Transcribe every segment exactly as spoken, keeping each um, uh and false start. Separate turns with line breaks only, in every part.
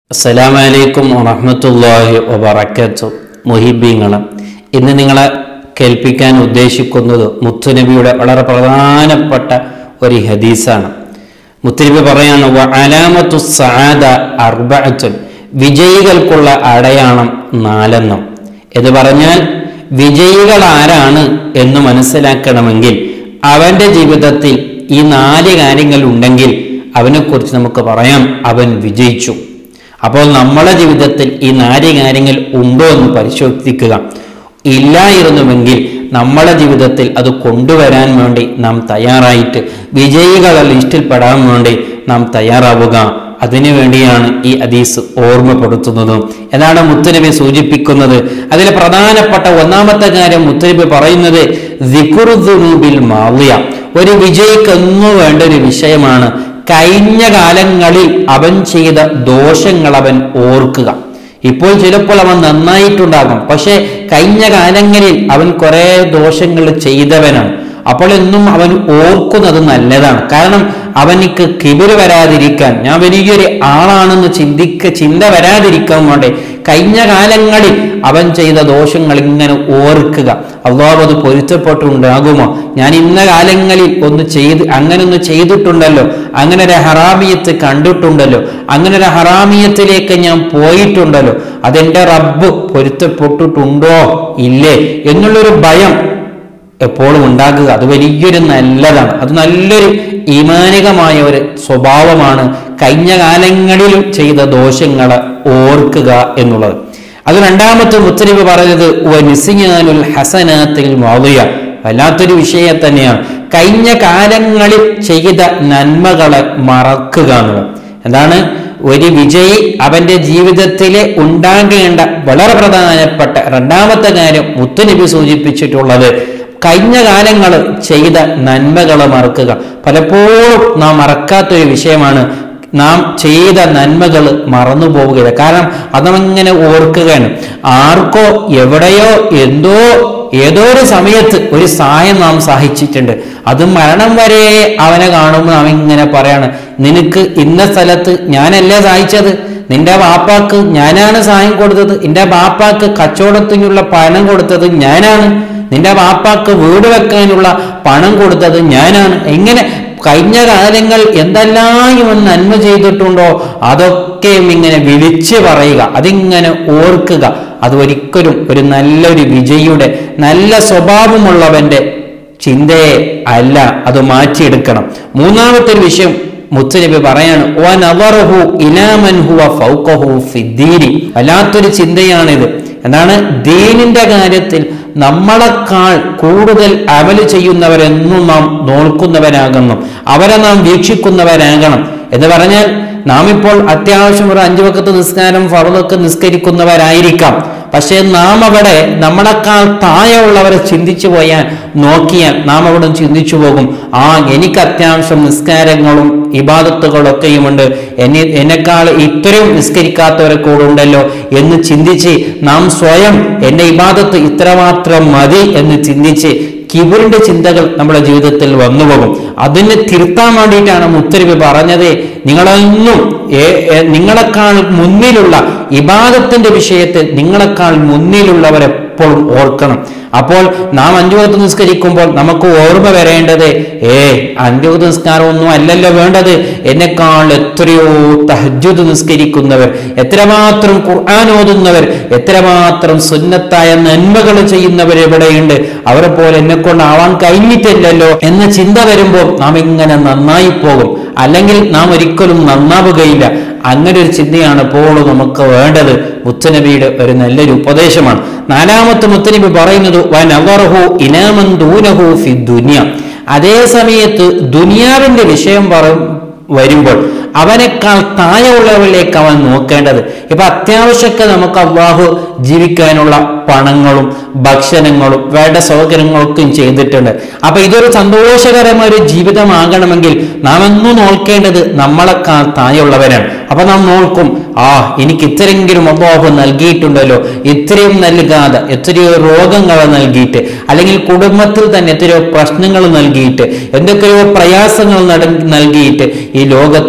അസ്സലാമു അലൈക്കും വറഹ്മത്തുള്ളാഹി വബറകാതുഹു. മുഹിബ്ബീങ്ങളെ, ഇന്ന് നിങ്ങളെ കേൾപ്പിക്കാൻ ഉദ്ദേശിക്കുന്നത് മുത്തുനബിയുടെ വളരെ പ്രധാനപ്പെട്ട ഒരു ഹദീസാണ്. മുത്തുനബി പറയാണ്, വഅലാമത്തു സഅദ അർബഅത്തുൻ, വിജയികൾക്കുള്ള അടയാളം നാലെണ്ണം. എന്ന് പറഞ്ഞാൽ വിജയികൾ ആരാണ് എന്ന് മനസ്സിലാക്കണമെങ്കിൽ അവന്റെ ജീവിതത്തിൽ ഈ നാല് കാര്യങ്ങൾ ഉണ്ടെങ്കിൽ അവനെക്കുറിച്ച് നമുക്ക് പറയാം അവൻ വിജയിച്ചു. അപ്പോൾ നമ്മളെ ജീവിതത്തിൽ ഈ നാല് കാര്യങ്ങൾ ഉണ്ടോ എന്ന് പരിശോധിക്കുക. ഇല്ലായിരുന്നുവെങ്കിൽ നമ്മളെ ജീവിതത്തിൽ അത് കൊണ്ടുവരാൻ വേണ്ടി നാം തയ്യാറായിട്ട് വിജയികളുടെ ലിസ്റ്റിൽപ്പെടാൻ വേണ്ടി നാം തയ്യാറാവുക. അതിനു വേണ്ടിയാണ് ഈ ഹദീസ് ഓർമ്മപ്പെടുത്തുന്നത്. എന്നാണ് മുത്തുനബി സൂചിപ്പിക്കുന്നത്. അതിൽ പ്രധാനപ്പെട്ട ഒന്നാമത്തെ കാര്യം മുത്തുനബി പറയുന്നത് ദിക്റുദ്ദുനൂബിൽ മാളിയ, ഒരു വിജയിക്ക് എന്നു വേണ്ട ഒരു വിഷയമാണ് കഴിഞ്ഞ കാലങ്ങളിൽ അവൻ ചെയ്ത ദോഷങ്ങൾ അവൻ ഓർക്കുക. ഇപ്പോൾ ചിലപ്പോൾ അവൻ നന്നായിട്ടുണ്ടാകും, പക്ഷെ കഴിഞ്ഞ കാലങ്ങളിൽ അവൻ കുറെ ദോഷങ്ങൾ ചെയ്തവനാണ്. അപ്പോൾ എന്നും അവൻ ഓർക്കുന്നത് നല്ലതാണ്. കാരണം അവനിക്ക് കിബിറ് വരാതിരിക്കാൻ, ഞാൻ വലിയൊരു ആളാണെന്ന് ചിന്തിക്ക ചിന്ത വരാതിരിക്കാൻ വേണ്ടി കഴിഞ്ഞ കാലങ്ങളിൽ അവൻ ചെയ്ത ദോഷങ്ങൾ ഇങ്ങനെ ഓർക്കുക. അല്ലാഹു അത് പൊരുത്തപ്പെട്ടുണ്ടാകുമോ, ഞാൻ ഇന്ന കാലങ്ങളിൽ ഒന്ന് ചെയ്ത് അങ്ങനെ ഒന്ന് ചെയ്തിട്ടുണ്ടല്ലോ, അങ്ങനെ ഒരു ഹറാമിയത്ത് കണ്ടിട്ടുണ്ടല്ലോ, അങ്ങനെ ഒരു ഹറാമിയത്തിലേക്ക് ഞാൻ പോയിട്ടുണ്ടല്ലോ, അതെന്റെ റബ്ബ് പൊരുത്തപ്പെട്ടിട്ടുണ്ടോ ഇല്ലേ എന്നുള്ളൊരു ഭയം എപ്പോഴും ഉണ്ടാകുക. അത് വലിയൊരു നല്ലതാണ്. അത് നല്ലൊരു ഈമാനികമായ ഒരു സ്വഭാവമാണ് കഴിഞ്ഞ കാലങ്ങളിലും ചെയ്ത ദോഷങ്ങളെ ഓർക്കുക എന്നുള്ളത്. അത് രണ്ടാമത്തെ മുത്തനബി പറഞ്ഞത് വനിസിയാനുൽ ഹസനാത്തിൽ മാളിയ, വല്ലാത്തൊരു വിഷയം തന്നെയാണ് കഴിഞ്ഞ കാലങ്ങളിൽ ചെയ്ത നന്മകളെ മറക്കുക എന്നുള്ളത്. എന്താണ് ഒരു വിജയി അവന്റെ ജീവിതത്തിലെ ഉണ്ടാകേണ്ട വളരെ പ്രധാനപ്പെട്ട രണ്ടാമത്തെ കാര്യം മുത്തുനബി സൂചിപ്പിച്ചിട്ടുള്ളത് കഴിഞ്ഞ കാലങ്ങൾ ചെയ്ത നന്മകളെ മറക്കുക. പലപ്പോഴും നാം മറക്കാത്തൊരു വിഷയമാണ് നാം ചെയ്ത നന്മകൾ മറന്നു പോവുകയില്ല. കാരണം അതങ്ങനെ ഓർക്കുകയാണ്. ആർക്കോ എവിടെയോ എന്തോ ഏതോ ഒരു സമയത്ത് ഒരു സഹായം നാം സഹായിച്ചിട്ടുണ്ട്. അത് മരണം വരെ അവനെ കാണുമ്പോൾ നാം ഇങ്ങനെ പറയാണ്, നിനക്ക് ഇന്ന സ്ഥലത്ത് ഞാനല്ലേ സഹായിച്ചത്, നിന്റെ ബാപ്പാക്ക് ഞാനാണ് സഹായം കൊടുത്തത്, നിന്റെ ബാപ്പാക്ക് കച്ചവടത്തിനുള്ള പണം കൊടുത്തത് ഞാനാണ്, നിന്റെ ബാപ്പാക്ക് വീട് വെക്കാനുള്ള പണം കൊടുത്തത് ഞാനാണ്. എങ്ങനെ കഴിഞ്ഞ കാലങ്ങൾ എന്തെല്ലാം ഇവൻ നന്മ ചെയ്തിട്ടുണ്ടോ അതൊക്കെയും ഇങ്ങനെ വിളിച്ചു പറയുക, അതിങ്ങനെ ഓർക്കുക. അത് ഒരിക്കലും ഒരു നല്ലൊരു വിജയിയുടെ നല്ല സ്വഭാവമുള്ളവന്റെ ചിന്തയെ അല്ല, അത് മാറ്റിയെടുക്കണം. മൂന്നാമത്തെ ഒരു വിഷയം മുത്തുനബി പറയാണ്, വനദറഹു ഇലാ മൻ ഹുവ ഫൗഖഹു ഫിദ്ദീനി, വല്ലാത്തൊരു ചിന്തയാണിത്. എന്താണ് ദീനിന്റെ കാര്യത്തിൽ നമ്മളെക്കാൾ കൂടുതൽ അമല് ചെയ്യുന്നവരെന്നും നാം നോക്കുന്നവരാകണം, അവരെ നാം വീക്ഷിക്കുന്നവരാകണം. എന്ന് പറഞ്ഞാൽ നാം ഇപ്പോൾ അത്യാവശ്യം ഒരു അഞ്ചു വഖത്ത് നിസ്കാരം ഫർളൊക്കെ നിസ്കരിക്കുന്നവരായിരിക്കാം, പക്ഷെ നാം അവിടെ നമ്മളെക്കാൾ താഴെയുള്ളവരെ ചിന്തിച്ചു പോയാൽ നോക്കിയാൽ നാം അവിടെ ചിന്തിച്ചു പോകും, ആ എനിക്ക് അത്യാവശ്യം നിസ്കാരങ്ങളും ഇബാദത്തുകളൊക്കെയുമുണ്ട്, എന്നെ എന്നെക്കാൾ ഇത്രയും നിസ്കരിക്കാത്തവരെ കൂടെ ഉണ്ടല്ലോ എന്ന് ചിന്തിച്ച് നാം സ്വയം എന്റെ ഇബാദത്ത് ഇത്രമാത്രം മതി എന്ന് ചിന്തിച്ച് കിബിറിന്റെ ചിന്തകൾ നമ്മുടെ ജീവിതത്തിൽ വന്നുപോകും. അതിനെ തിരുത്താൻ വേണ്ടിയിട്ടാണ് മുത്തനബി പറഞ്ഞത്, നിങ്ങളൊന്നും നിങ്ങളെക്കാൾ മുന്നിലുള്ള ഇബാദത്തിന്റെ വിഷയത്തിൽ നിങ്ങളെക്കാൾ മുന്നിലുള്ളവരെപ്പോഴും ഓർക്കണം. അപ്പോൾ നാം അഞ്ചു വഖത്ത് നിസ്കരിക്കുമ്പോൾ നമുക്ക് ഓർമ്മ വരേണ്ടത്, ഏ അഞ്ചു വഖത്ത് നിസ്കാരം ഒന്നും അല്ലല്ലോ വേണ്ടത്, എന്നെക്കാൾ എത്രയോ തഹജ്ജുദ് നിസ്കരിക്കുന്നവർ, എത്രമാത്രം ഖുർആൻ ഓതുന്നവർ, എത്രമാത്രം സുന്നത്തായ നന്മകൾ ചെയ്യുന്നവർ എവിടെയുണ്ട്, അവരെ പോലെ എന്നെ കൊണ്ടാവാൻ കഴിഞ്ഞിട്ടില്ലല്ലോ എന്ന ചിന്ത വരുമ്പോൾ നാം ഇങ്ങനെ നന്നായി പോകും, അല്ലെങ്കിൽ നാം ഒരിക്കലും നന്നാവുകയില്ല. അങ്ങനെ ഒരു ചിന്തയാണ് എപ്പോഴും നമുക്ക് വേണ്ടത്. മുത്തുനബിയുടെ ഒരു നല്ലൊരു ഉപദേശമാണ്. നാലാമത്തെ മുത്തുനബി പറയുന്നത് വനദറഹു ഇലാ മൻ ദൂനഹു ഫി ദുനിയ, അതേ സമയത്ത് ദുനിയാവിന്റെ വിഷയം പറ വരുമ്പോൾ അവനേക്കാൾ താഴെയുള്ളവരിലേക്ക് അവൻ നോക്കേണ്ടത്. ഇപ്പൊ അത്യാവശ്യമൊക്കെ നമുക്ക് അല്ലാഹു ജീവിക്കാനുള്ള പണങ്ങളും ഭക്ഷണങ്ങളും വേണ്ട സൗകര്യങ്ങളൊക്കെ ചെയ്തിട്ടുണ്ട്. അപ്പൊ ഇതൊരു സന്തോഷകരമായ ഒരു ജീവിതമാകണമെങ്കിൽ നാം എന്നും നോക്കേണ്ടത് നമ്മളെക്കാൾ താഴെയുള്ളവരാണ്. അപ്പൊ നാം നോക്കും, ആ എനിക്ക് ഇത്രയെങ്കിലും അല്ലാഹു നൽകിയിട്ടുണ്ടല്ലോ, ഇത്രയും നൽകാതെ എത്രയോ രോഗങ്ങൾ നൽകിയിട്ട്, അല്ലെങ്കിൽ കുടുംബത്തിൽ തന്നെ എത്രയോ പ്രശ്നങ്ങൾ നൽകിയിട്ട്, എന്തൊക്കെയോ പ്രയാസങ്ങൾ നൽകിയിട്ട് ഈ ലോകത്ത്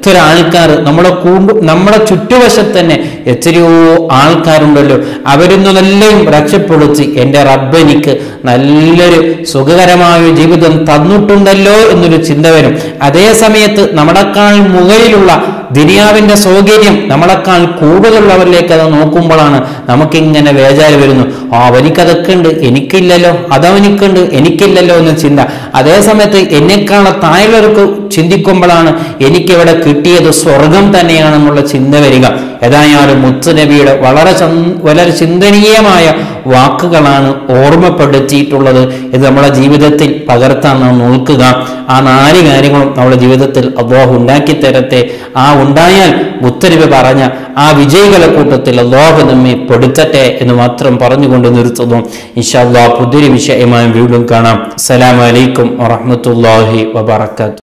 എത്ര ആൾക്കാർ നമ്മുടെ കൂടു നമ്മുടെ ചുറ്റുവശത്ത് തന്നെ എത്രയോ ആൾക്കാരുണ്ടല്ലോ, അവരിന്നെല്ലാം രക്ഷപ്പെടുത്തി എൻ്റെ റബ്ബ് എനിക്ക് നല്ലൊരു സുഖകരമായ ജീവിതം തന്നിട്ടുണ്ടല്ലോ എന്നൊരു ചിന്ത വരും. അതേ സമയത്ത് നമ്മളെക്കാൾ മുകളിലുള്ള ദുനിയാവിന്റെ സൗകര്യം നമ്മളെക്കാൾ കൂടുതലുള്ളവരിലേക്ക് അത് നോക്കുമ്പോഴാണ് നമുക്കിങ്ങനെ വേജാറ് വരുന്നു. ആ അവനിക്കതൊക്കെ ഉണ്ട്, എനിക്കില്ലല്ലോ, അതവനിക്കുണ്ട്, എനിക്കില്ലല്ലോ എന്ന ചിന്ത. അതേ സമയത്ത് എന്നെക്കാളെ താഴെവർക്ക് ചിന്തിക്കുമ്പോഴാണ് എനിക്കിവിടെ കിട്ടിയത് സ്വർഗം തന്നെയാണെന്നുള്ള ചിന്ത വരിക. ഏതായാലും മുത്തുനബിയുടെ വളരെ വളരെ ചിന്തനീയമായ വാക്കുകളാണ് ഓർമ്മപ്പെടുത്തിയിട്ടുള്ളത്. ഇത് നമ്മുടെ ജീവിതത്തിൽ പകർത്താൻ നാം നോക്കുക. ആ നാല് കാര്യങ്ങളും നമ്മുടെ ജീവിതത്തിൽ അല്ലാഹു ഉണ്ടാക്കി തരട്ടെ. ആ ഉണ്ടായാൽ മുത്തുനബി പറഞ്ഞ ആ വിജയികളെ കൂട്ടത്തിൽ അല്ലാഹു നമ്മെ പെടുത്തട്ടെ എന്ന് മാത്രം പറഞ്ഞുകൊണ്ട് നിർത്തുന്നു. ഇൻഷാ അല്ലാഹ് പുതിയൊരു വിഷയമായി വീണ്ടും കാണാം. അസ്സലാമു അലൈക്കും വറഹ്മത്തുള്ളാഹി വബറകാതുഹു.